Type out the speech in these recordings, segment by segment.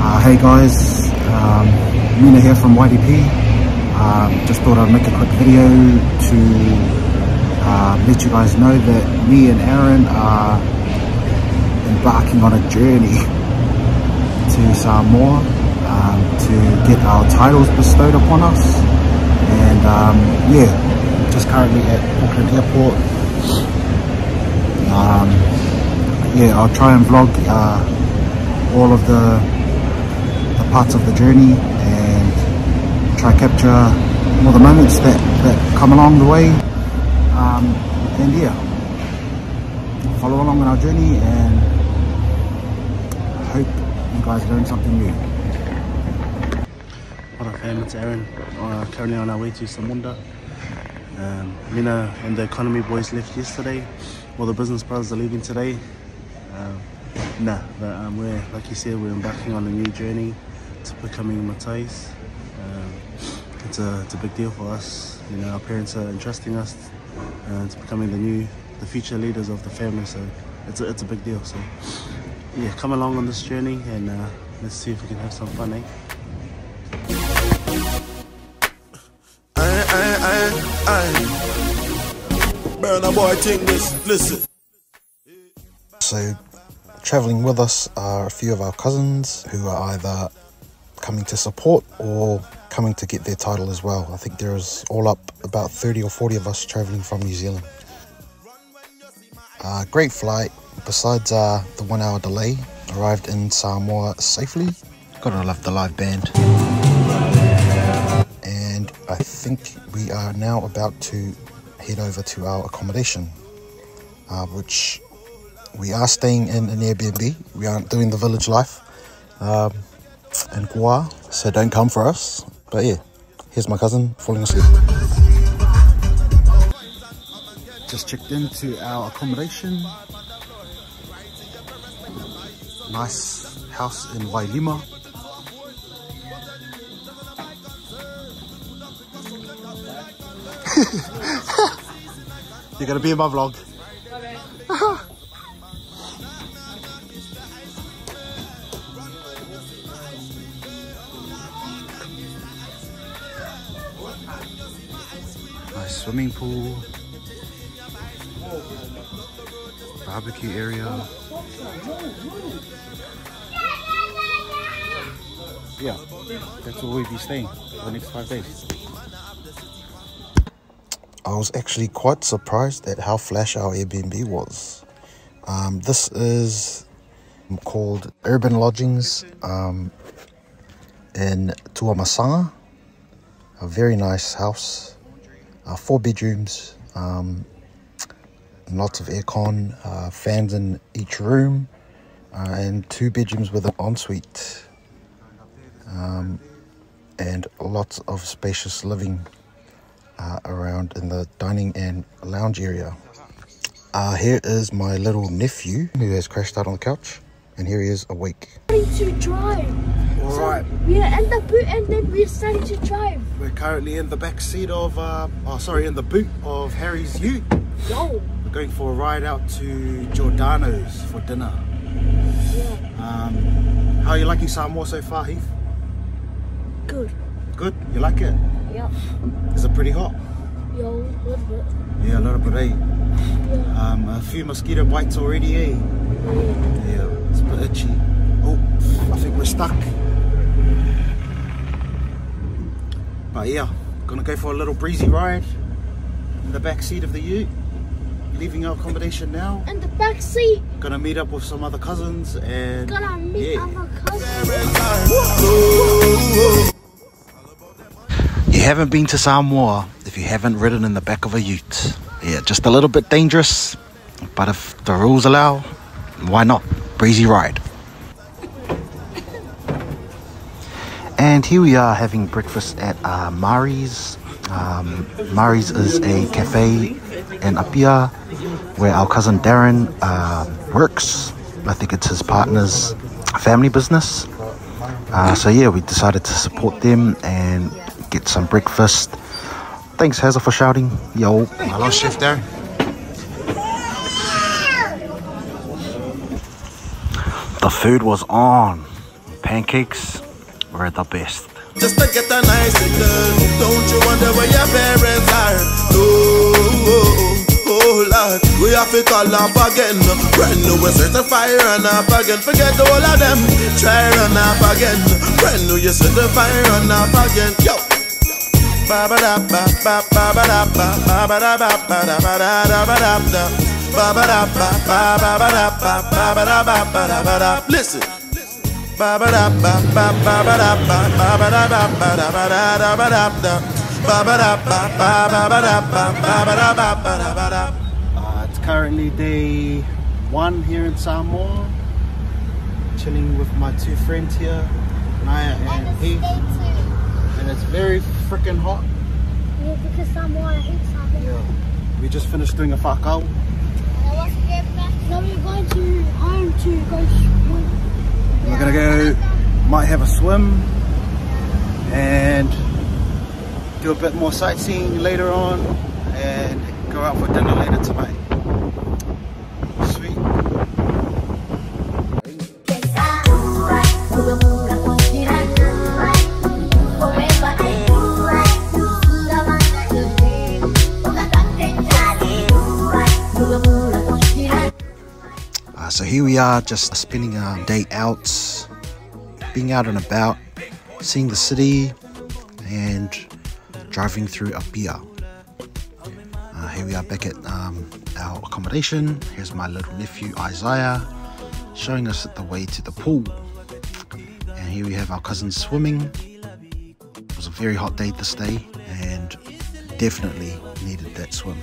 Hey guys, Mina here from YDP. Just thought I'd make a quick video to let you guys know that me and Aaron are embarking on a journey to Samoa to get our titles bestowed upon us. And yeah, just currently at Auckland Airport. Yeah, I'll try and vlog all of the parts of the journey and try capture all the moments that come along the way, and yeah, follow along on our journey and hope you guys learn something new. What up fam, it's Aaron, currently on our way to Samunda. Mina and the economy boys left yesterday, well the business brothers are leaving today. We're, like you said, we're embarking on a new journey to becoming Matais. It's a big deal for us. You know, our parents are entrusting us to becoming the future leaders of the family. So it's a big deal. So yeah, come along on this journey and let's see if we can have some fun, eh? Burn boy, take this. Listen. So, travelling with us are a few of our cousins who are either coming to support or coming to get their title as well. I think there is all up about 30 or 40 of us travelling from New Zealand. Great flight, besides the 1 hour delay, arrived in Samoa safely. Gotta love the live band. And I think we are now about to head over to our accommodation, which we are staying in an Airbnb. We aren't doing the village life in Kauai, so don't come for us. But yeah, here's my cousin falling asleep. Just checked into our accommodation. Nice house in Wailima. You're gonna be in my vlog. Nice swimming pool, barbecue area. Yeah, that's where we'll be staying for the next 5 days. I was actually quite surprised at how flash our Airbnb was. This is called Urban Lodgings in Tuamasanga. A very nice house, 4 bedrooms, lots of aircon, fans in each room, and 2 bedrooms with an ensuite, and lots of spacious living around in the dining and lounge area. Here is my little nephew who has crashed out on the couch, and here he is awake. Starting to drive. Alright. So we are in the boot and then we're starting to drive. We're currently in the back seat of, in the boot of Harry's ute. Yo. We're going for a ride out to Giordano's for dinner. Yeah. How are you liking Samoa so far, Heath? Good. Good? You like it? Yeah. Is it pretty hot? Yo, a little bit. Yeah, a little bit, eh? Yeah. A few mosquito bites already, eh? Yeah, it's a bit itchy. Oh, I think we're stuck. But yeah, gonna go for a little breezy ride in the back seat of the ute. Leaving our accommodation now. In the back seat. Gonna meet up with some other cousins and Gonna meet other cousins. You haven't been to Samoa if you haven't ridden in the back of a ute. Yeah, just a little bit dangerous, but if the rules allow, why not? Breezy ride. And here we are having breakfast at Mari's. Mari's is a cafe in Apia where our cousin Darren works. I think it's his partner's family business. So yeah, we decided to support them and get some breakfast. Thanks Hazza for shouting. Yo. hello Chef Darren. The food was on. pancakes were the best. Just to get a nice little. Don't you wonder where your parents are? Oh Lord, we have to call up again. Brand new, we certify run up again. Forget all of them, try run up again. Brand new, you certify run up again. Yo. Ba ba da ba ba ba ba da ba ba ba da ba ba da ba da da ba da da ba ba da ba ba ba ba da ba ba ba da ba ba da ba da. Listen. Ba ba da ba ba ba ba da ba ba ba da ba ba da ba da da ba da da ba ba da ba ba ba ba da ba ba ba da ba ba da ba da. It's currently day 1 here in Samoa. Chilling with my 2 friends here, Naya and Heath. And it's very freaking hot. Yeah, because Samoa hates Samoa. Yeah. We just finished doing a whakao. So we're going to home to go swim. We're gonna go, might have a swim and do a bit more sightseeing later on and go out for dinner later tonight. Sweet. So here we are, just spending our day out, being out and about, seeing the city and driving through Apia. Here we are back at our accommodation. Here's my little nephew Isaiah showing us the way to the pool. And here we have our cousins swimming. It was a very hot day this day and definitely needed that swim.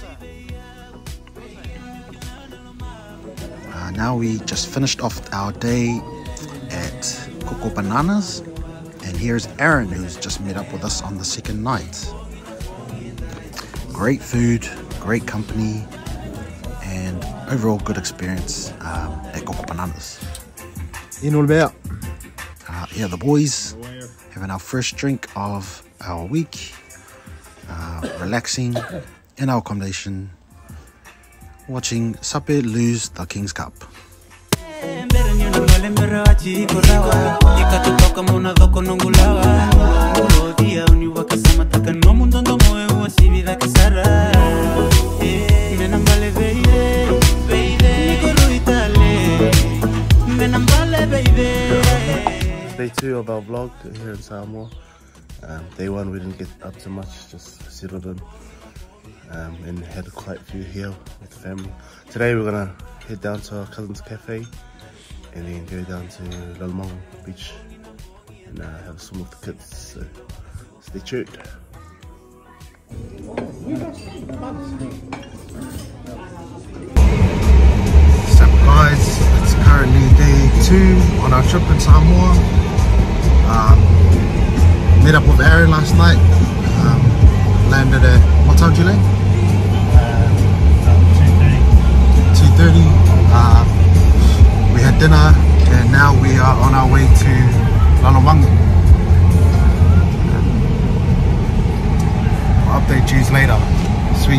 Now we just finished off our day at Coco Bananas, and here's Aaron, who's just met up with us on the second night. Great food, great company, and overall good experience at Coco Bananas. In all about. Yeah, the boys having our first drink of our week, relaxing in our accommodation, watching Sape lose the King's Cup. Day 2 of our vlog here in Samoa. Day 1 we didn't get up too much, just settled in. And had quite a few here with the family. Today we're gonna head down to our cousin's cafe and then go down to Lalamongo Beach and have a swim with the kids. So stay tuned. So guys, it's currently day 2 on our trip in Samoa. Met up with Aaron last night. Landed at, what time did you land? 2:30. We had dinner and now we are on our way to Lalamongo. I'll update you later. Sweet.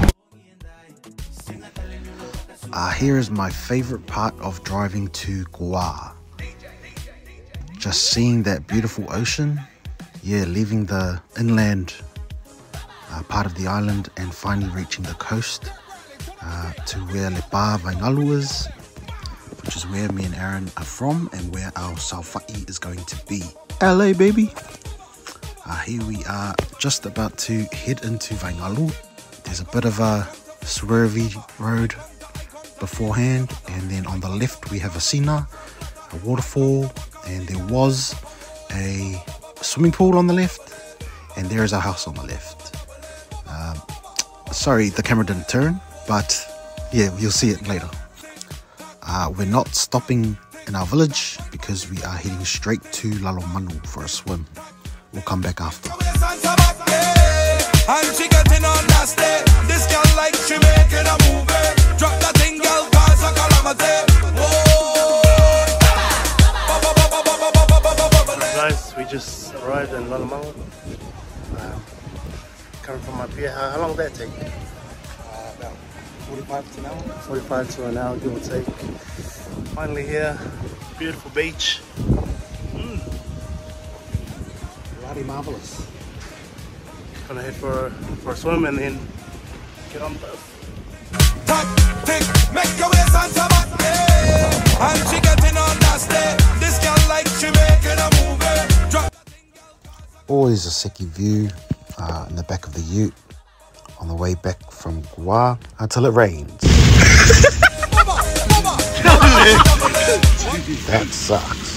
Here is my favorite part of driving to Goa. Just seeing that beautiful ocean. Yeah, leaving the inland part of the island and finally reaching the coast to where Lepa Vaingalu is, which is where me and Aaron are from and where our Saufa'i is going to be. LA baby! Here we are just about to head into Vaingalu. There's a bit of a swervy road beforehand, and then on the left we have a sina, a waterfall, and there was a swimming pool on the left, and there is our house on the left. Sorry, the camera didn't turn, but yeah, you'll see it later. We're not stopping in our village because we are heading straight to Lalomanu for a swim. We'll come back after. And she getting on that stay. This girl like she making a movie. Drop that thing, girl, cause a calamity. Guys, we just arrived in Lalamongo. Coming from up here. How long did that take? About 45 to an hour. 45 to an hour, give or take. Finally here, beautiful beach. bloody marvellous. Gonna head for a swim and then get on the bus. Make your waist on top, and she getting on that step. This girl like she making a movie. Drop. Always a sicky view in the back of the ute on the way back from Gua until it rains. That sucks.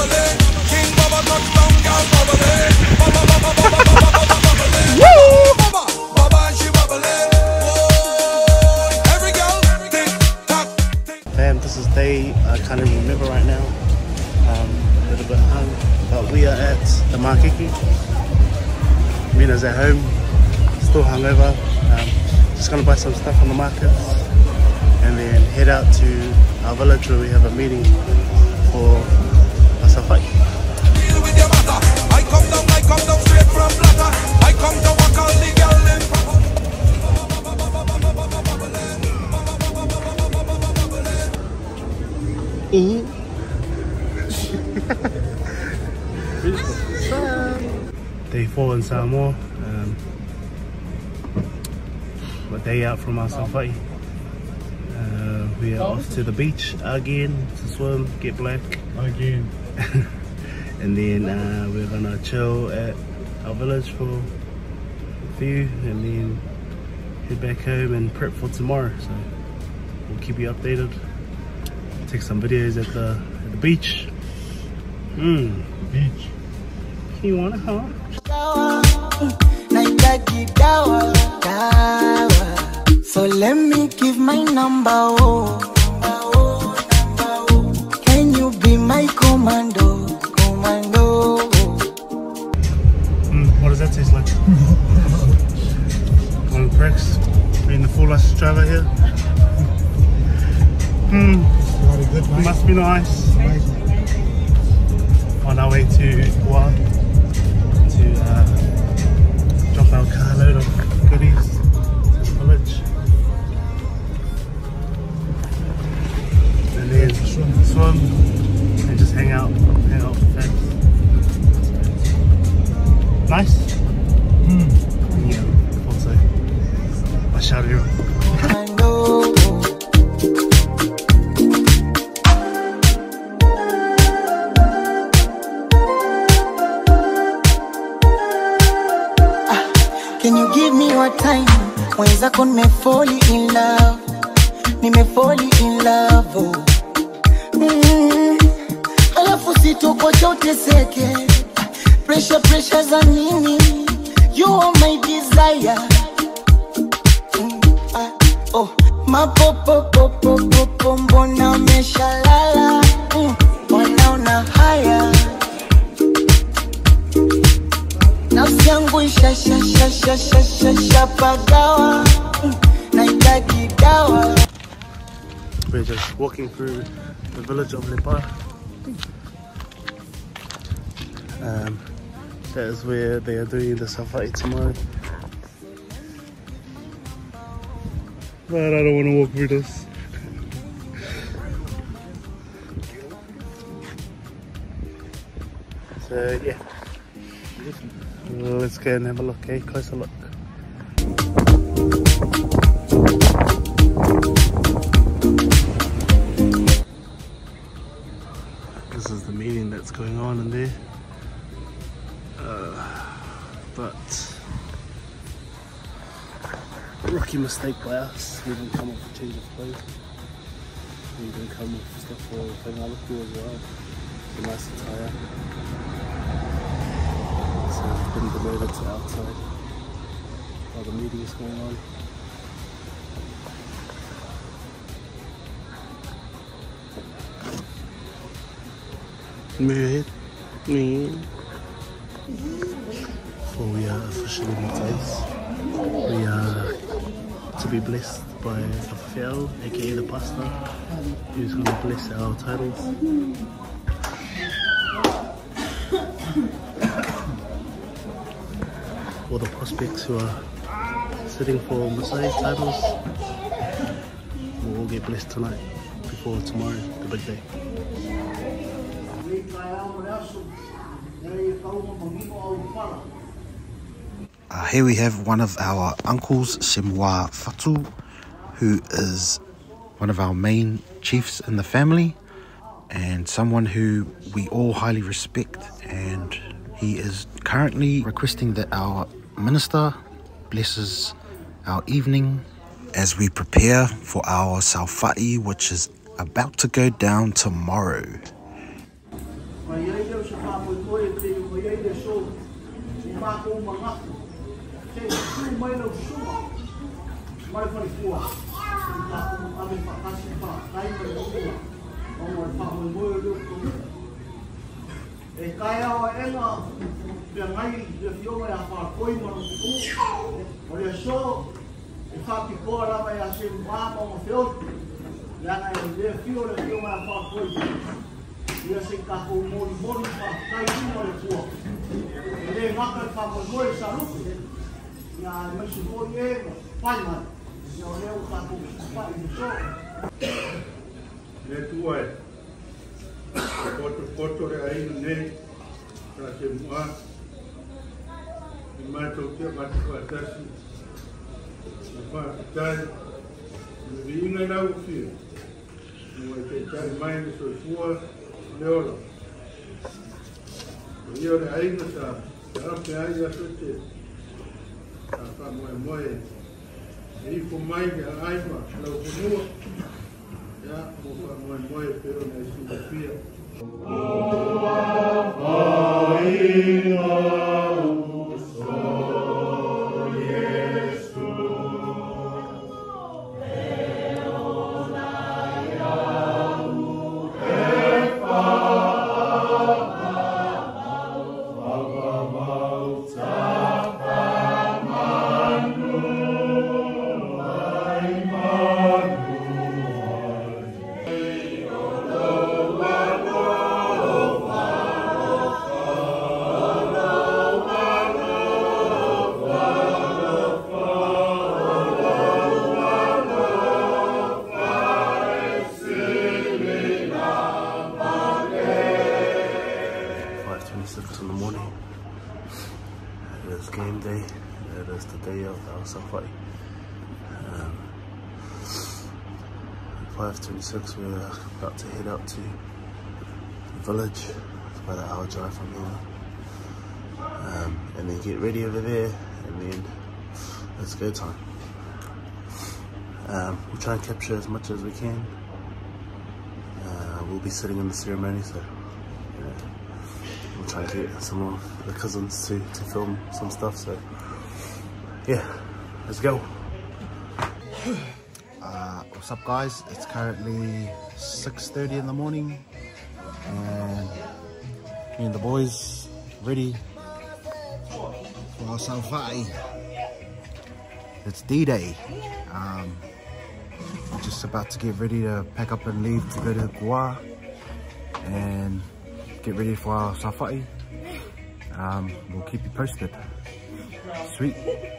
Damn, this is day I can't even remember right now. A little bit hung, but we are at the Makiki. Mina's at home, still hungover. Just gonna buy some stuff on the market and then head out to our village where we have a meeting for a safari. I come down straight from Plata. I come to walk all the girl in Day 4 in Samoa. A day out from our safari. We are off to the beach again to swim, get black again. And then we're gonna chill at our village for a few and then head back home and prep for tomorrow. So we'll keep you updated. Take some videos at the beach. Beach. You wanna, huh? So let me give my number, oh. Can you be my commando, commando? What does that taste like? On Prex, being the full license driver here. Must be nice. On our way to Gua to drop our carload of goodies to the village. And then swim and just hang out with friends. Nice? Yeah, I thought so. I shouted you. Can you give me your time? Mwenzako nimefall in love, nimefall in love, oh. Alafu sitokocha uteseke, pressure za nini? You are my desire. Oh, mapopo mbona umeshalala? Wanaona haya. Nafsi yangu ishapagawa, nahitaji dawa. We're just walking through the village of Lepa. That is where they are doing the safari tomorrow. But I don't want to walk through this. So yeah, let's go and have a look, okay? Closer look. This is the meeting that's going on in there. But rookie mistake by us. We didn't come up with a change of clothes. We didn't come with stuff for Whangaluku as well. A nice attire. So it's been demoted to outside while the meeting is going on. Move your head. For we are officially Matais. We are to be blessed by the Fiel, aka the pastor, who's going to bless our titles. For the prospects who are sitting for Masai titles, we'll all get blessed tonight before tomorrow, the big day. Here we have one of our uncles, Semua Fatu, who is one of our main chiefs in the family and someone who we all highly respect, and he is currently requesting that our minister blesses our evening as we prepare for our Saufa'i, which is about to go down tomorrow. In the morning, it is game day. It is the day of our Saufa'i. 5:26, we're about to head out to the village. It's about an hour drive from here, and then get ready over there, and then it's go time. We'll try and capture as much as we can. We'll be sitting in the ceremony, so we'll try and get some of the cousins to film some stuff, so yeah, let's go. What's up guys, it's currently 6:30 in the morning and me and the boys ready for our Saufa'i. It's D-Day. We're just about to get ready to pack up and leave to go to Kua and get ready for our Saufa'i. We'll keep you posted. Sweet.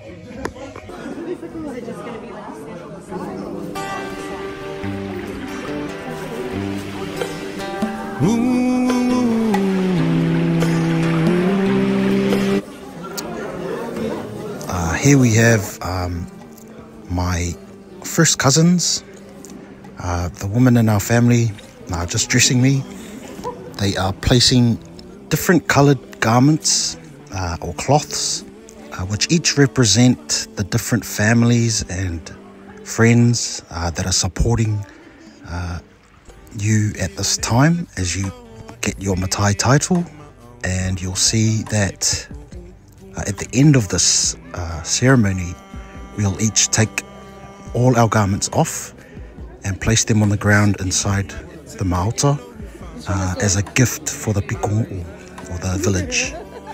Here we have my first cousins, the women in our family are just dressing me. They are placing different coloured garments or cloths, which each represent the different families and friends that are supporting you at this time as you get your Matai title. And you'll see that at the end of this ceremony, we'll each take all our garments off and place them on the ground inside the mauta as a gift for the pikongu, or the village.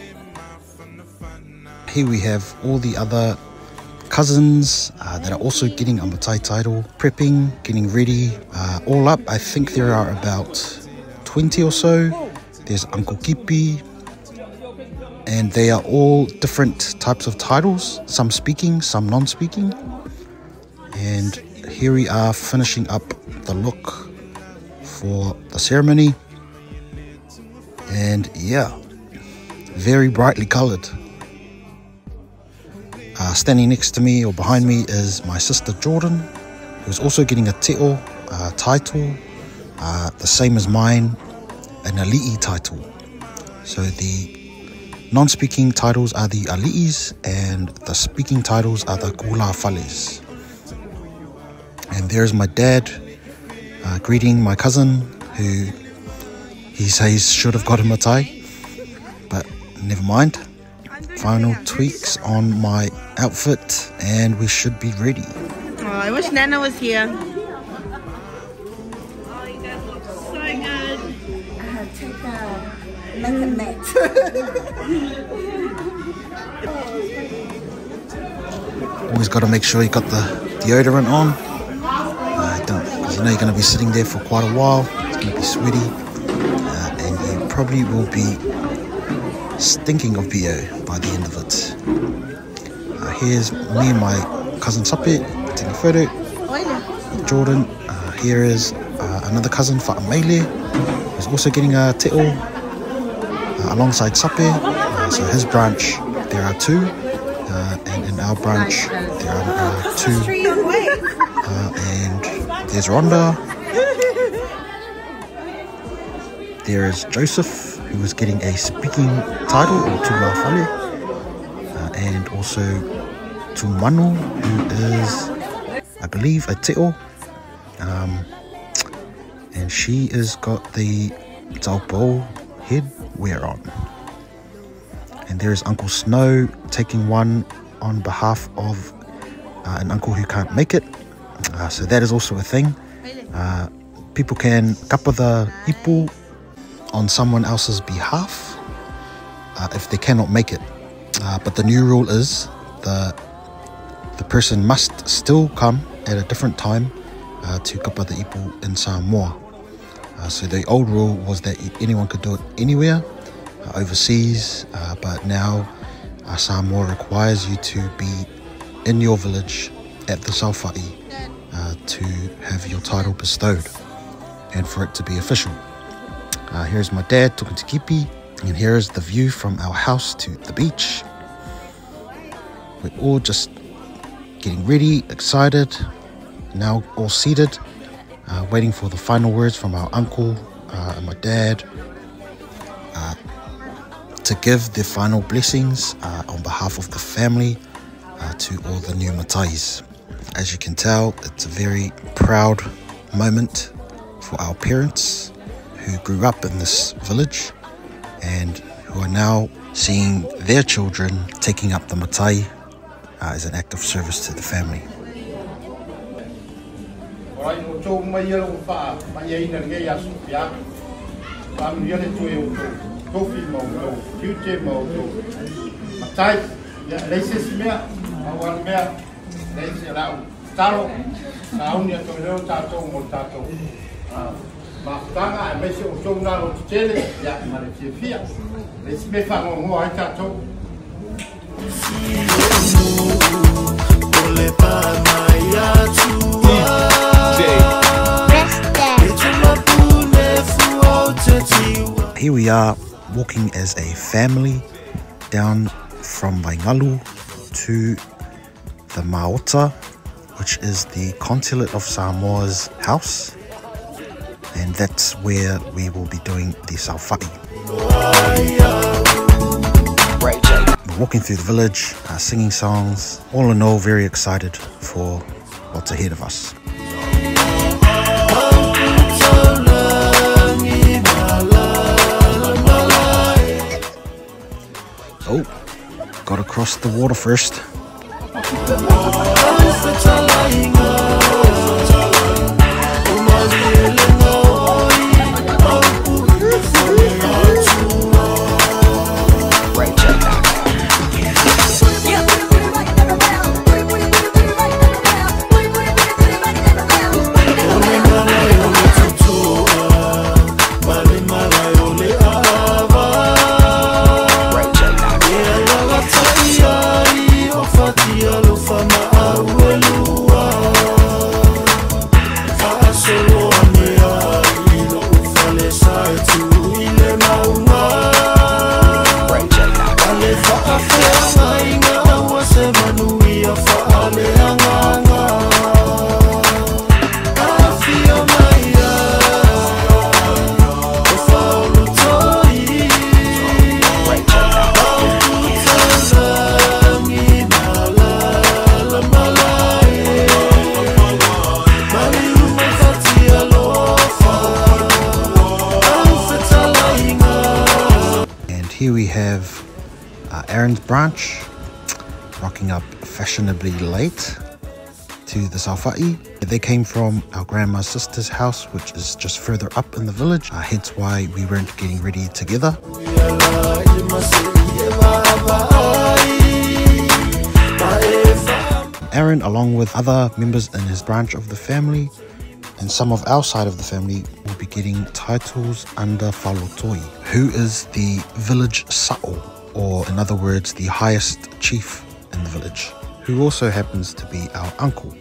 Here we have all the other cousins that are also getting a Matai title, prepping, getting ready. All up, I think there are about 20 or so. There's Uncle Kipi, and they are all different types of titles, some speaking, some non-speaking. And here we are finishing up the look for the ceremony. And yeah, very brightly coloured. Standing next to me or behind me is my sister Jordan, who's also getting a te o title, the same as mine, an ali'i title. So the non-speaking titles are the ali'is and the speaking titles are the kula fales. And there's my dad greeting my cousin, who he says should have got him a tie, but never mind. Final tweaks on my outfit and we should be ready. Oh, I wish Nana was here. Oh, you guys look so good. Take a mat. Always got to make sure you got the deodorant on. Because you know you're going to be sitting there for quite a while. It's going to be sweaty, and you probably will be stinking of BO by the end of it. Here's me and my cousin Sape taking a photo. Jordan. Here is another cousin, Fa'amele, who's also getting a te o alongside Sape. So his branch, there are two, and in our branch there are two. And there's Rhonda. There is Joseph, who is getting a speaking title, or Tula Fale, and also Tumanu, who is, I believe, a te o, and she has got the Taupo headwear on. And there is Uncle Snow taking one on behalf of an uncle who can't make it. So that is also a thing. People can kapa the ipu on someone else's behalf if they cannot make it. But the new rule is the person must still come at a different time to kapa the ipu in Samoa. So the old rule was that anyone could do it anywhere overseas, but now Samoa requires you to be in your village at the Saufa'i to have your title bestowed and for it to be official. Here's my dad talking to Kipi, and here is the view from our house to the beach. We're all just getting ready, excited, now all seated, waiting for the final words from our uncle and my dad to give their final blessings on behalf of the family to all the new matais. As you can tell, it's a very proud moment for our parents who grew up in this village and who are now seeing their children taking up the matai as an act of service to the family. Here we are walking as a family down from Waingalu to the Maota, which is the consulate of Samoa's house, and that's where we will be doing the Saufa'i. We're walking through the village, singing songs. All in all, very excited for what's ahead of us. Oh, gotta cross the water first. Fama awelua here we have Aaron's branch, rocking up fashionably late to the Salfa'i. They came from our grandma's sister's house, which is just further up in the village, hence why we weren't getting ready together. Aaron, along with other members in his branch of the family and some of our side of the family, will be getting titles under Falotoi, who is the village sa'o, or in other words, the highest chief in the village, who also happens to be our uncle.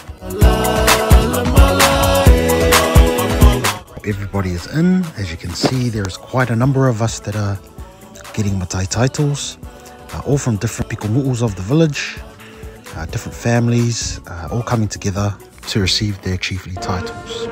Everybody is in. As you can see, there's quite a number of us that are getting matai titles, all from different pikomu'us of the village, different families, all coming together to receive their chiefly titles.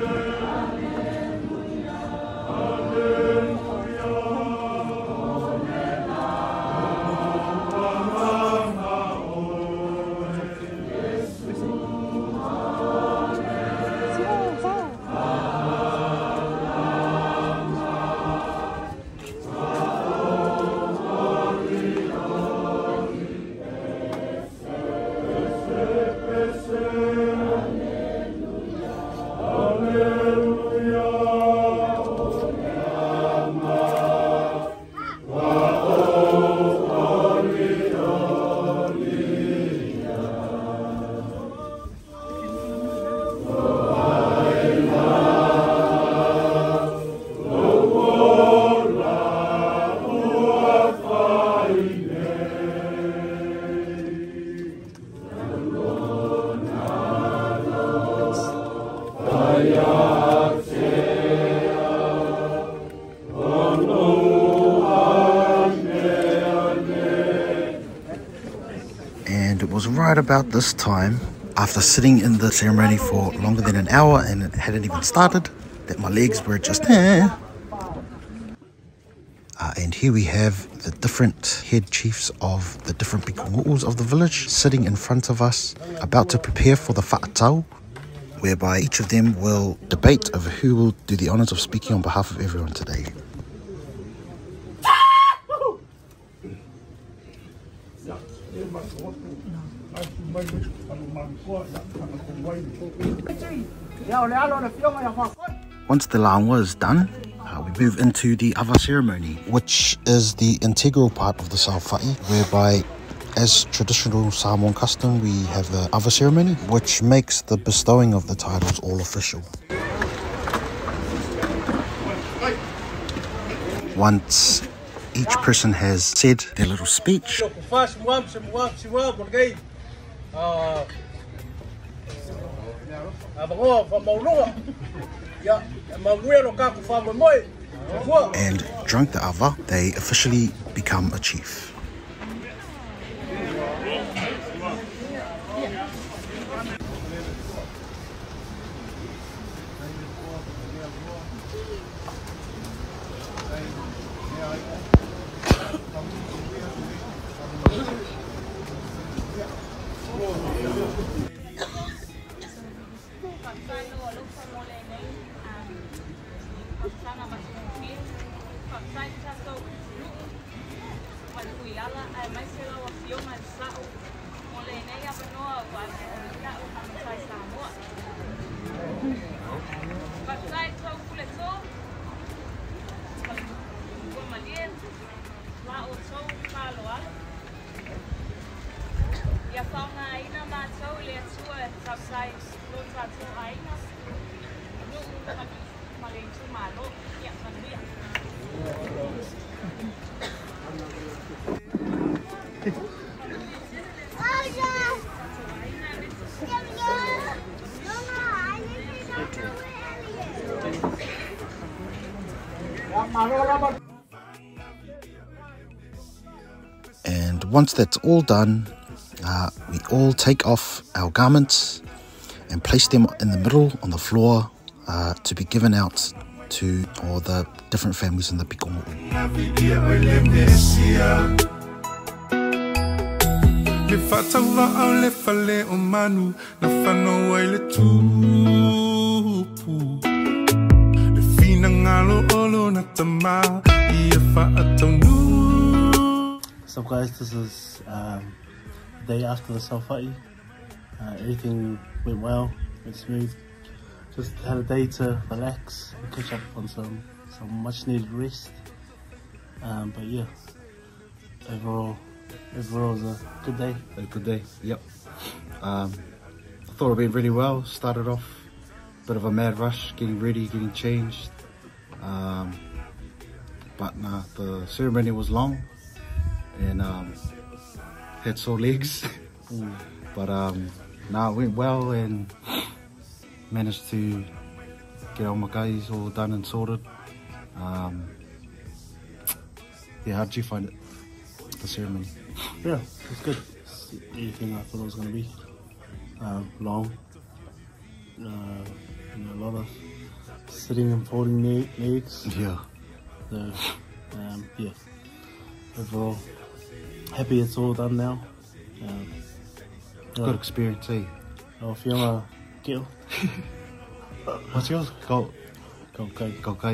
And it was right about this time, after sitting in the ceremony for longer than an hour and it hadn't even started, that my legs were just and here we have the different head chiefs of the different pikomu'us of the village sitting in front of us, about to prepare for the wha'atau, whereby each of them will debate over who will do the honours of speaking on behalf of everyone today. Once the la'angwa is done, we move into the awa ceremony, which is the integral part of the Salfa'i, whereby, as traditional Samoan custom, we have the awa ceremony, which makes the bestowing of the titles all official. Once each person has said their little speech, and drunk the awa, they officially become a chief. And once that's all done, we all take off our garments and place them in the middle on the floor to be given out to all the different families in the pikomu'u. Olo na tama ia fa atau nu What's up guys, this is the day after the Salfati. Everything went well, went smooth. Just had a day to relax and catch up on some much needed rest. But yeah, overall it was a good day. A good day, yep. I thought it went really well. Started off a bit of a mad rush, getting ready, getting changed. But nah, the ceremony was long and had sore legs. But nah, it went well and managed to get all my guys all done and sorted. Yeah, how did you find it, the ceremony? Yeah, it was good. It's everything I thought it was going to be. Long. You know, a lot of sitting and folding legs. Yeah. So, yeah. Overall, happy it's all done now. Good experience, eh? Oh, if you want to get What's yours? Go Kai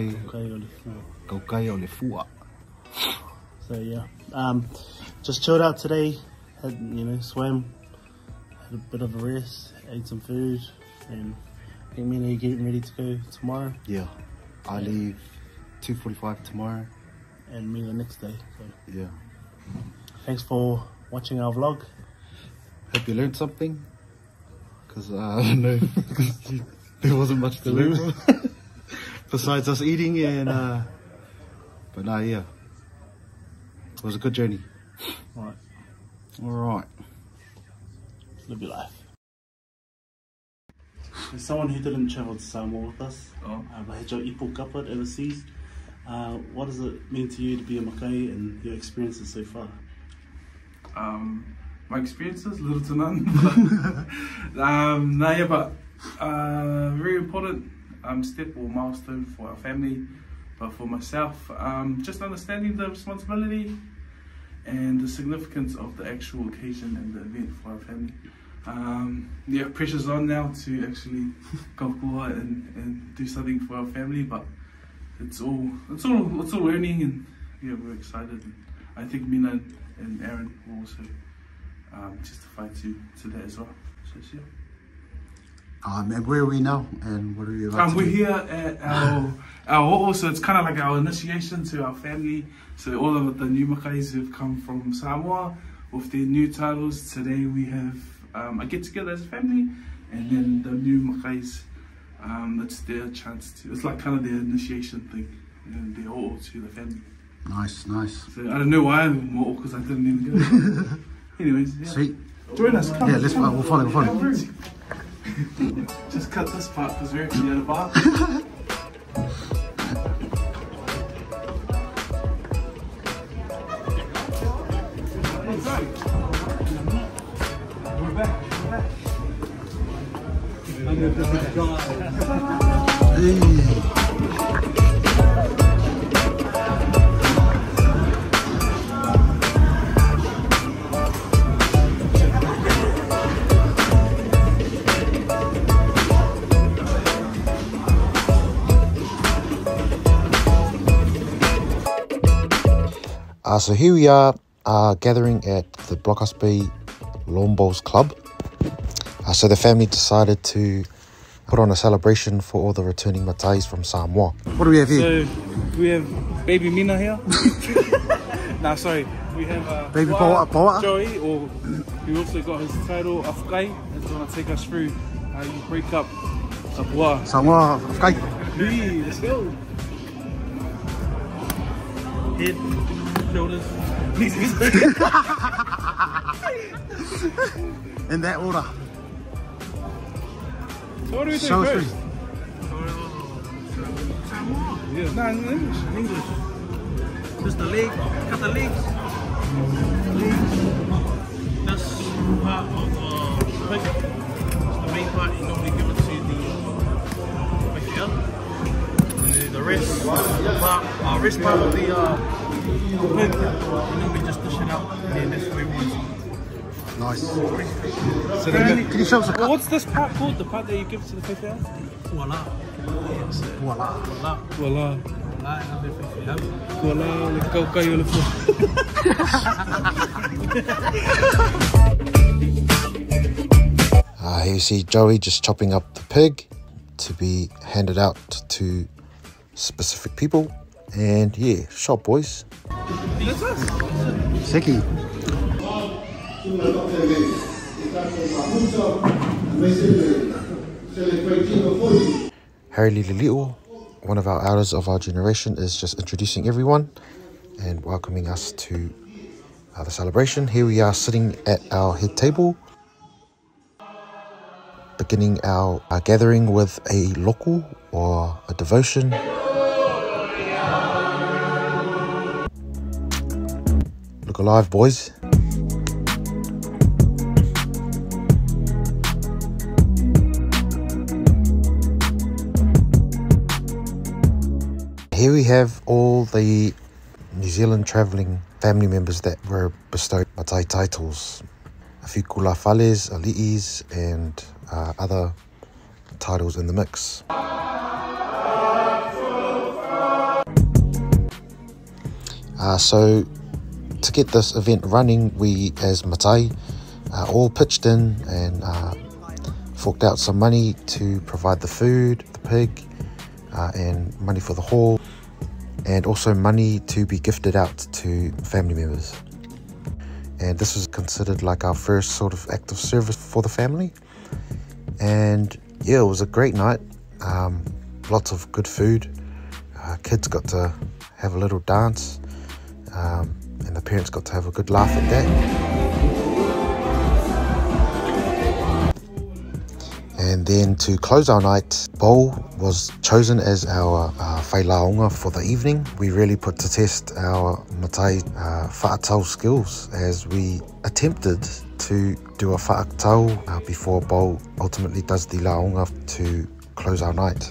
o le fua. So yeah, just chilled out today. Had swam, had a bit of a rest, ate some food, and I think me and you getting ready to go tomorrow. Yeah, I leave 2:45 tomorrow, and me the next day. So yeah. Thanks for watching our vlog. Hope you learned something, because I know there wasn't much to learn besides us eating and but nah, yeah. It was a good journey. Alright. Alright. Live your life. As someone who didn't travel to Samoa with us, Mahejo Ipo Kaput overseas, what does it mean to you to be a Makai and your experiences so far? My experiences, little to none. But very important step or milestone for our family, but for myself, just understanding the responsibility and the significance of the actual occasion and the event for our family. Yeah, pressure's on now to actually go and do something for our family, but it's all learning, and yeah, we're excited. And I think Mina and Aaron will also testify to that as well. So yeah. And where are we now, and what are you about to we're do? here at our so it's kind of like our initiation to our family. So all of the new Makais who have come from Samoa with their new titles. Today we have a get together as a family, and then the new Makais, it's their chance to, it's like kind of their initiation thing, and they're all to the family. Nice, nice. So I don't know why I'm more, because I didn't even go. Anyways, yeah. Sweet. Join us. Come. Yeah, let's we'll follow. Just cut this part because we're actually at a bar. So here we are gathering at the Blockhouse Bay Lawn Bowls Club. So the family decided to put on a celebration for all the returning Matais from Samoa. What do we have here? So we have baby Mina here. Nah, sorry. We have baby Paua. Joey, or he also got his title Afkai. He's going to take us through how you break up a Paua. Samoa Afkai. Hey, let's go. Head, shoulders, knees. In that order. So what do we do Show us first? through. Yeah, no, in English. Just the leg, cut the legs. This part of the pig, the main part, you normally give it to the pig here. The rest part of the pig, you normally just dish it out, and that's where everyone's eating. Nice. So can you show us a cut? What's this part called? The part that you give to the pig here? Voila. Voila. Voila. Voila. Here you see Joey just chopping up the pig to be handed out to specific people. And yeah, shop boys. Seki. Harry Lili'o, one of our elders of our generation, is just introducing everyone and welcoming us to the celebration. Here we are sitting at our head table, beginning our gathering with a loko or a devotion. Look alive, boys. Here we have all the New Zealand travelling family members that were bestowed Matai titles. A few kula fales, ali'is, and other titles in the mix. So to get this event running, we as Matai all pitched in and forked out some money to provide the food, the pig, and money for the hall, and also money to be gifted out to family members. And this was considered like our first sort of act of service for the family. And yeah, it was a great night. Lots of good food. Kids got to have a little dance, and the parents got to have a good laugh at that. And then to close our night, Bo was chosen as our whailaonga for the evening. We really put to test our Matai whaatau skills as we attempted to do a whaatau before Bo ultimately does the laonga to close our night.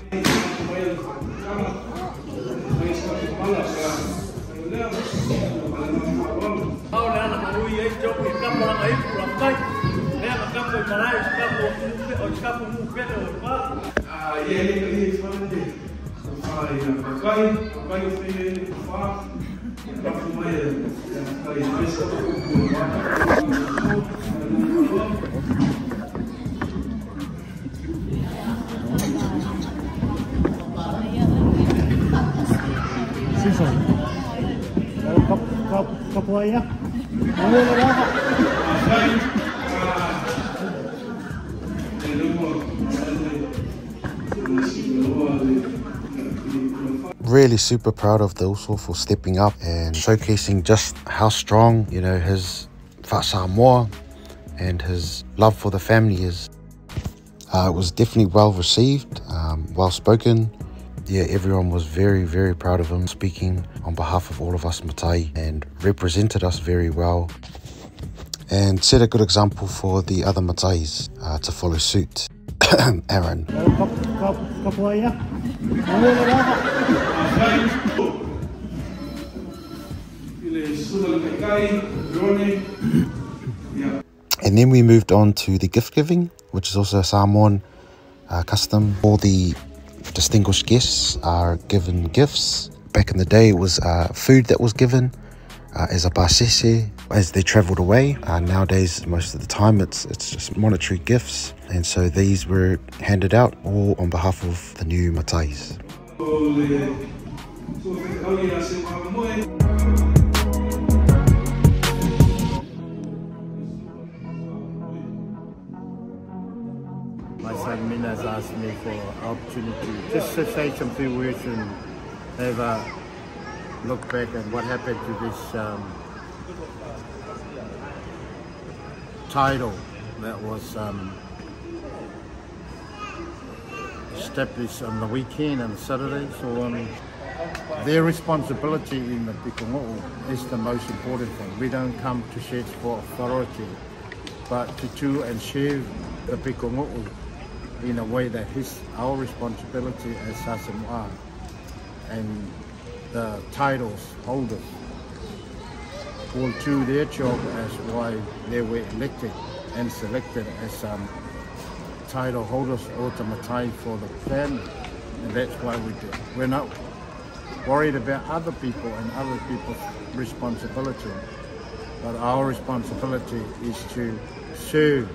Really super proud of the Uso for stepping up and showcasing just how strong, you know, his whaasamoa and his love for the family is. It was definitely well received, well spoken. Yeah, everyone was very, very proud of him, speaking on behalf of all of us Matai, and represented us very well and set a good example for the other Matais to follow suit. Aaron. And then we moved on to the gift giving, which is also a Samoan custom. All the distinguished guests are given gifts. Back in the day, it was food that was given as a pasese as they travelled away. Nowadays, most of the time, it's just monetary gifts. And so these were handed out all on behalf of the new Matais. My son Mina has asked me for an opportunity just to say some few words and have a look back at what happened to this title that was established on the weekend and Saturday. So their responsibility in the Pikongo'o is the most important thing. We don't come to search for authority, but to and share the Pikongo'o in a way that is our responsibility as Sasamoa and the titles holders will do their job as why they were elected and selected as title holders or Matai for the family, and that's why we do. We're not worried about other people and other people's responsibility. But our responsibility is to serve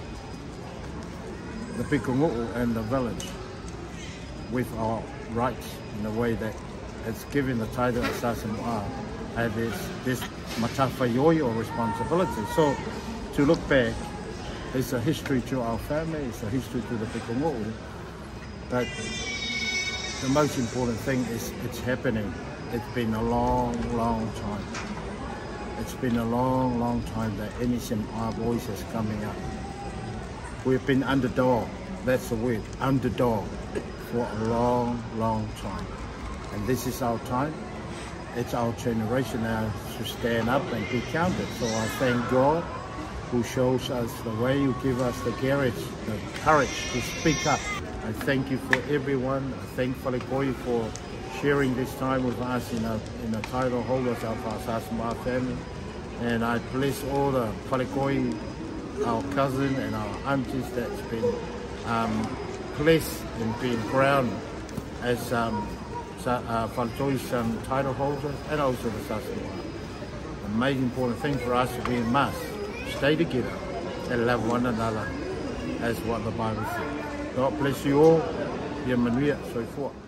the Pikongo'o and the village with our rights in a way that it's given the title of Sasamoa and this matawhaioi responsibility. So to look back, it's a history to our family, it's a history to the Pikongo'o, but the most important thing is it's happening. It's been a long, long time. It's been a long, long time that NSMR voice is coming up. We've been underdog, that's the word, underdog, for a long, long time. And this is our time. It's our generation now to stand up and be counted. So I thank God who shows us the way, who give us the courage to speak up. I thank you for everyone. I thank Whalekoi for sharing this time with us in a title holders of our Sasamoa family. And I bless all the Whalekoi, our cousin and our aunties that's been blessed and been crowned as Whaletoi's title holders and also the Sasamoa. The most important thing for us is we must stay together and love one another as what the Bible says. God bless you all. Ia manuia, soi fua.